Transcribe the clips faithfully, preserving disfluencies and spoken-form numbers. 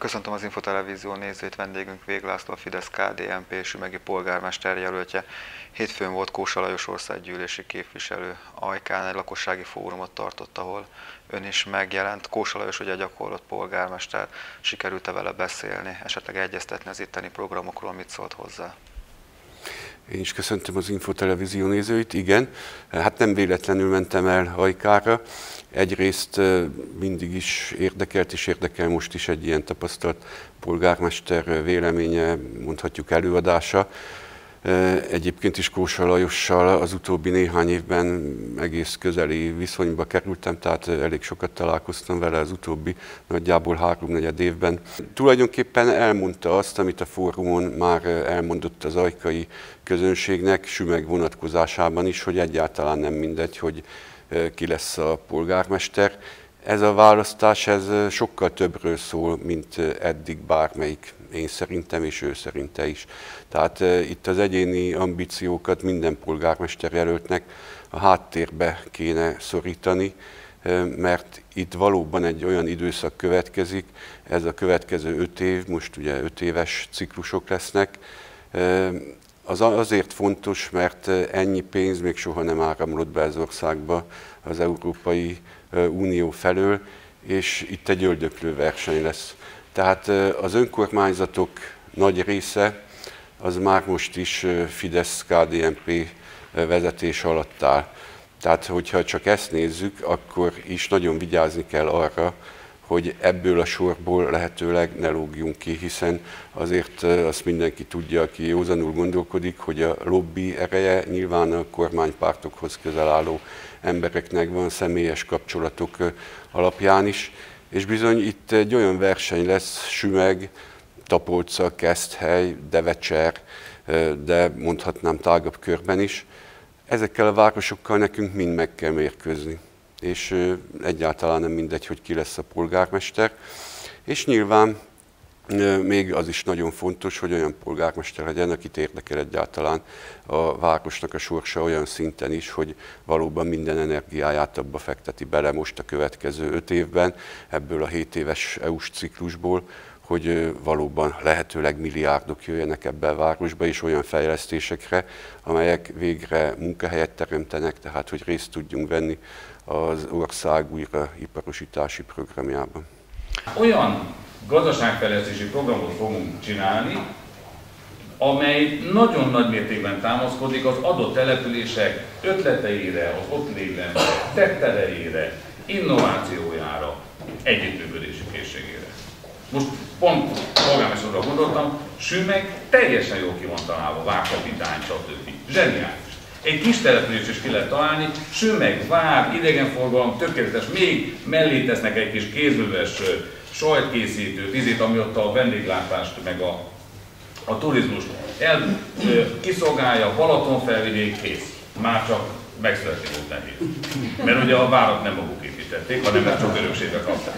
Köszöntöm az Infotelevízió nézőit, vendégünk Végh László, a Fidesz K D N P sümegi polgármester jelöltje. Hétfőn volt Kósa Lajos országgyűlési képviselő Ajkán, egy lakossági fórumot tartott, ahol ön is megjelent. Kósa Lajos ugye gyakorlott polgármester, sikerült-e vele beszélni, esetleg egyeztetni az itteni programokról, mit szólt hozzá? Én is köszöntöm az Infotelevízió nézőit, igen. Hát nem véletlenül mentem el Ajkára. Egyrészt mindig is érdekelt és érdekel most is egy ilyen tapasztalt polgármester véleménye, mondhatjuk előadása. Egyébként is Kósa Lajossal az utóbbi néhány évben egész közeli viszonyba kerültem, tehát elég sokat találkoztam vele az utóbbi nagyjából háromnegyed évben. Tulajdonképpen elmondta azt, amit a fórumon már elmondott az ajkai közönségnek, Sümeg vonatkozásában is, hogy egyáltalán nem mindegy, hogy ki lesz a polgármester. Ez a választás ez sokkal többről szól, mint eddig bármelyik, én szerintem és ő szerinte is. Tehát itt az egyéni ambíciókat minden polgármester jelöltnek a háttérbe kéne szorítani, mert itt valóban egy olyan időszak következik, ez a következő öt év, most ugye öt éves ciklusok lesznek, az azért fontos, mert ennyi pénz még soha nem áramlott be az országba az Európai Unió felől, és itt egy öldöklő verseny lesz. Tehát az önkormányzatok nagy része az már most is Fidesz K D N P vezetés alatt áll. Tehát, hogyha csak ezt nézzük, akkor is nagyon vigyázni kell arra, hogy ebből a sorból lehetőleg ne lógjunk ki, hiszen azért azt mindenki tudja, aki józanul gondolkodik, hogy a lobby ereje nyilván a kormánypártokhoz közel álló embereknek van személyes kapcsolatok alapján is, és bizony itt egy olyan verseny lesz, Sümeg, Tapolca, Keszthely, Devecser, de mondhatnám tágabb körben is. Ezekkel a városokkal nekünk mind meg kell mérkőzni, és egyáltalán nem mindegy, hogy ki lesz a polgármester. És nyilván még az is nagyon fontos, hogy olyan polgármester legyen, akit érdekel egyáltalán a városnak a sorsa olyan szinten is, hogy valóban minden energiáját abba fekteti bele most a következő öt évben, ebből a hét éves é u-s ciklusból, hogy valóban lehetőleg milliárdok jöjjenek ebbe a városba, és olyan fejlesztésekre, amelyek végre munkahelyet teremtenek, tehát hogy részt tudjunk venni az ország újraiparosítási programjában. Olyan gazdaságfejlesztési programot fogunk csinálni, amely nagyon nagy mértékben támaszkodik az adott települések ötleteire, az ott lévő emberek tettereire, innovációjára, együttműködési készségére. Most pont polgármesterre gondoltam, Sümeg teljesen jól ki van találva, Várkapitány, stb. Zseniális. Egy kis település is ki lehet találni, Sümeg, Vár, idegenforgalom, tökéletes, még mellé tesznek egy kis kézműves sajtkészítőt, ízét, ami ott a vendéglátást, meg a, a turizmust el, ö, kiszolgálja, Balatonfelvidék, kész. Már csak megszületni volt nehéz. Mert ugye a várat nem maguk építették, hanem ezt csak örökségbe kapták.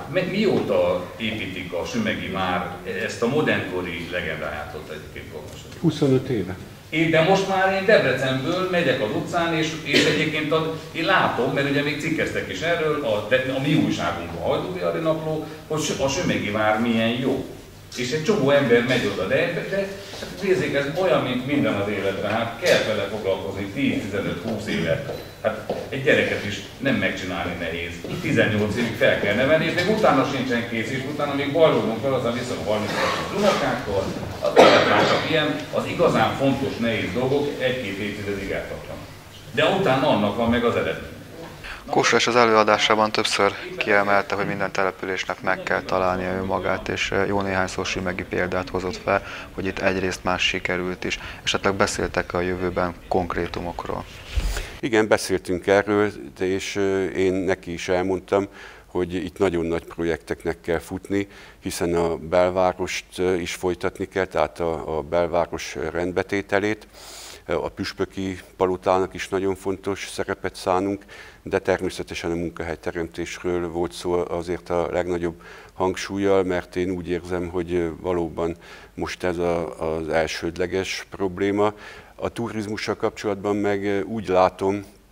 Mióta építik a sümegi már ezt a modernkori legendáját ott egyébként polgármester? huszonöt éve. Én, de most már én Debrecenből megyek az utcán, és, és egyébként a, én látom, mert ugye még cikkeztek is erről, a, a mi újságunkban, a Hajdúbiari Napló, hogy a sümegi vár milyen jó. És egy csomó ember megy oda, de, de hát nézzék, ez olyan, mint minden az életben, hát kell vele foglalkozni tíz, tizenöt, húsz évet. Hát egy gyereket is nem megcsinálni nehéz. tizennyolc évig fel kell nevelni, és még utána sincsen kész, és utána még bajlódunk fel, aztán viszont valamikor az unokáktól. Az életben csak ilyen, az igazán fontos, nehéz dolgok egy-két évtizedig eltartanak. De utána annak van meg az eredmény. Kósa az előadásában többször kiemelte, hogy minden településnek meg kell találnia önmagát, és jó néhányszor sümegi példát hozott fel, hogy itt egyrészt más sikerült is. Esetleg beszéltek a jövőben konkrétumokról? Igen, beszéltünk erről, és én neki is elmondtam, hogy itt nagyon nagy projekteknek kell futni, hiszen a belvárost is folytatni kell, tehát a, a belváros rendbetételét. A püspöki palotának is nagyon fontos szerepet szánunk, de természetesen a munkahelyteremtésről volt szó azért a legnagyobb hangsúllyal, mert én úgy érzem, hogy valóban most ez a, az elsődleges probléma. A turizmussal kapcsolatban meg úgy látom,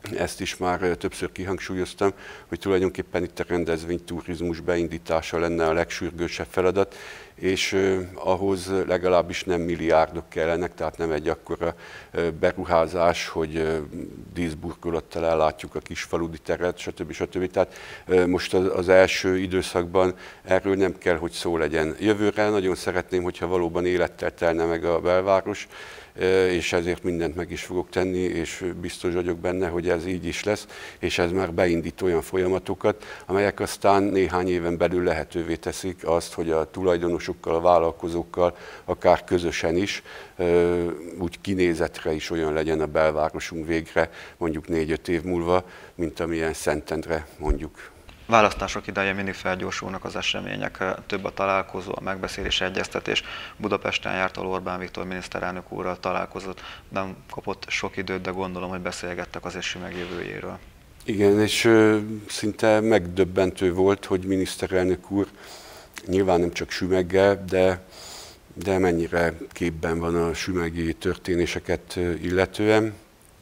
ezt is már többször kihangsúlyoztam, hogy tulajdonképpen itt a rendezvényturizmus beindítása lenne a legsürgősebb feladat, és eh, ahhoz legalábbis nem milliárdok kellenek, tehát nem egy akkora eh, beruházás, hogy eh, díszburkolattal ellátjuk a kisfaludi teret, stb. stb. Tehát eh, most az, az első időszakban erről nem kell, hogy szó legyen. Jövőre nagyon szeretném, hogyha valóban élettel telne meg a belváros, és ezért mindent meg is fogok tenni, és biztos vagyok benne, hogy ez így is lesz, és ez már beindít olyan folyamatokat, amelyek aztán néhány éven belül lehetővé teszik azt, hogy a tulajdonosokkal, a vállalkozókkal, akár közösen is, úgy kinézetre is olyan legyen a belvárosunk végre, mondjuk négy-öt év múlva, mint amilyen Szentendre mondjuk. Választások ideje mindig felgyorsulnak az események, több a találkozó, a megbeszélés, egyeztetés. Budapesten járt, ahol Orbán Viktor miniszterelnök úrral találkozott, nem kapott sok időt, de gondolom, hogy beszélgettek az esély megjövőjéről. Igen, és ö, szinte megdöbbentő volt, hogy miniszterelnök úr nyilván nem csak sümeggel, de, de mennyire képben van a sümegi történéseket illetően.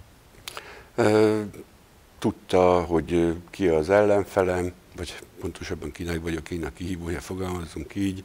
Ö, Tudta, hogy ki az ellenfelem, vagy pontosabban kinek vagyok én a kihívója, fogalmazunk így.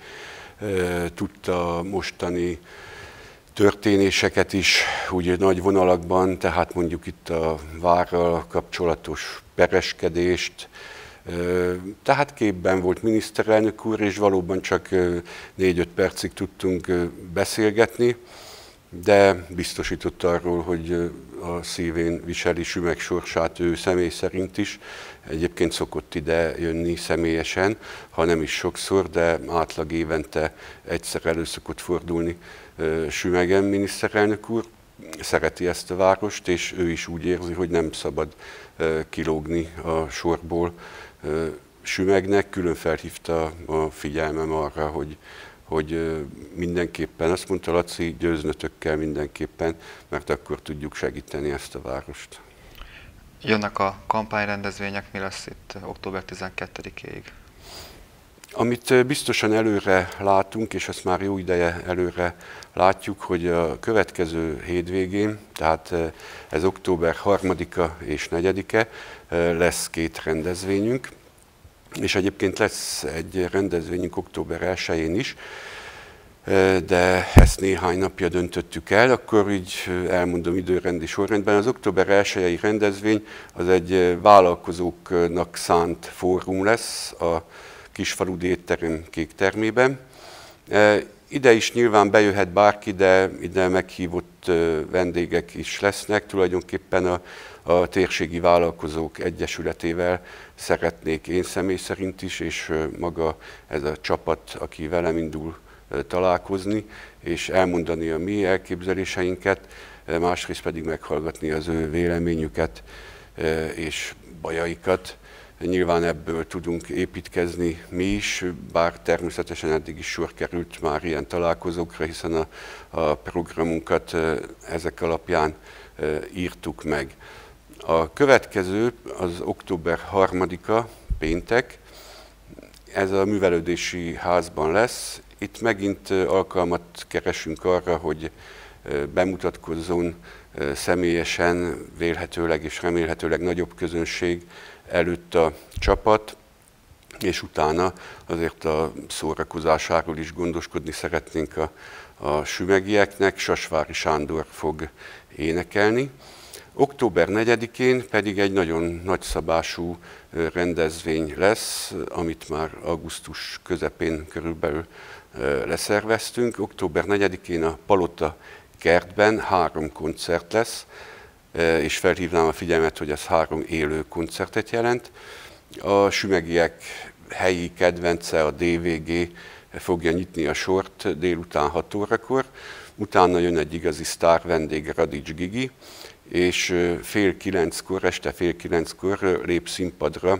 Tudta mostani történéseket is, úgy nagy vonalakban, tehát mondjuk itt a várral kapcsolatos pereskedést. Tehát képben volt miniszterelnök úr, és valóban csak négy-öt percig tudtunk beszélgetni, de biztosított arról, hogy a szívén viseli sümeg sorsát ő személy szerint is. Egyébként szokott ide jönni személyesen, ha nem is sokszor, de átlag évente egyszer elő szokott fordulni Sümegen miniszterelnök úr. Szereti ezt a várost, és ő is úgy érzi, hogy nem szabad kilógni a sorból Sümegnek. Külön felhívta a figyelmem arra, hogy hogy mindenképpen, azt mondta Laci, győznötökkel mindenképpen, mert akkor tudjuk segíteni ezt a várost. Jönnek a kampányrendezvények, mi lesz itt október tizenkettedikéig? Amit biztosan előre látunk, és azt már jó ideje előre látjuk, hogy a következő hétvégén, tehát ez október harmadika és negyedike, lesz két rendezvényünk. És egyébként lesz egy rendezvényünk október elsején is, de ezt néhány napja döntöttük el, akkor így elmondom időrendi sorrendben. Az október elsejei rendezvény az egy vállalkozóknak szánt fórum lesz a Kisfaludi étterem Kék termében. Ide is nyilván bejöhet bárki, de ide meghívott vendégek is lesznek. Tulajdonképpen a, a Térségi Vállalkozók Egyesületével szeretnék én személy szerint is, és maga ez a csapat, aki velem indul, találkozni, és elmondani a mi elképzeléseinket, másrészt pedig meghallgatni az ő véleményüket és bajaikat. Nyilván ebből tudunk építkezni mi is, bár természetesen eddig is sor került már ilyen találkozókra, hiszen a, a programunkat ezek alapján írtuk meg. A következő az október harmadika, péntek, ez a művelődési házban lesz. Itt megint alkalmat keresünk arra, hogy bemutatkozzon személyesen, vélhetőleg és remélhetőleg nagyobb közönség előtt a csapat, és utána azért a szórakozásáról is gondoskodni szeretnénk a, a sümegieknek. Sasvári Sándor fog énekelni. október negyedikén pedig egy nagyon nagyszabású rendezvény lesz, amit már augusztus közepén körülbelül leszerveztünk. október negyedikén a Palota kertben három koncert lesz, és felhívnám a figyelmet, hogy ez három élő koncertet jelent. A sümegiek helyi kedvence, a dé vé gé fogja nyitni a sort délután hat órakor, utána jön egy igazi sztár vendég, Radics Gigi, és fél kilenckor, este fél kilenckor lép színpadra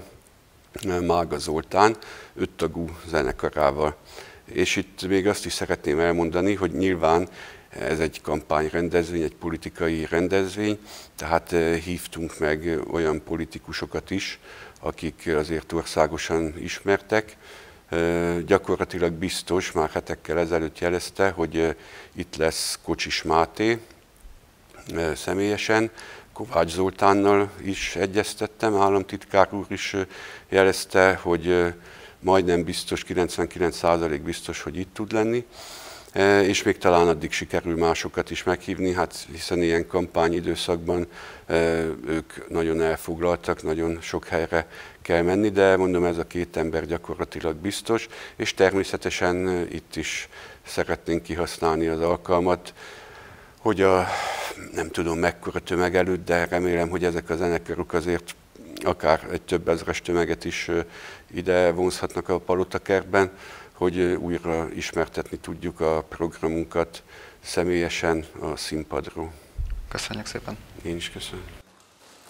Mága Zoltán, öttagú zenekarával. És itt még azt is szeretném elmondani, hogy nyilván ez egy kampányrendezvény, egy politikai rendezvény, tehát hívtunk meg olyan politikusokat is, akik azért országosan ismertek. Gyakorlatilag biztos, már hetekkel ezelőtt jelezte, hogy itt lesz Kocsis Máté személyesen, Kovács Zoltánnal is egyeztettem, államtitkár úr is jelezte, hogy majdnem biztos, kilencvenkilenc százalék biztos, hogy itt tud lenni, és még talán addig sikerül másokat is meghívni, hát hiszen ilyen kampányidőszakban ők nagyon elfoglaltak, nagyon sok helyre kell menni, de mondom, ez a két ember gyakorlatilag biztos, és természetesen itt is szeretnénk kihasználni az alkalmat, hogy a nem tudom mekkora tömeg előtt, de remélem, hogy ezek a zenekarok azért akár egy több ezres tömeget is ide vonzhatnak a Palotakertben, hogy újra ismertetni tudjuk a programunkat személyesen a színpadról. Köszönjük szépen! Én is köszönöm.